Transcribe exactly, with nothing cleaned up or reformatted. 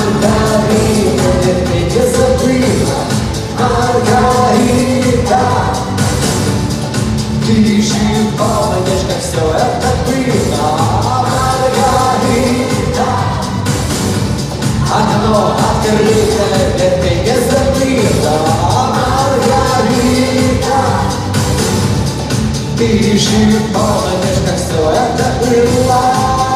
Маргарита, нет, ты не забыла. Маргарита, ты еще помнишь, как все это было. Маргарита, окно открыто, нет, ты не забыла. Маргарита, ты еще помнишь, как все это было.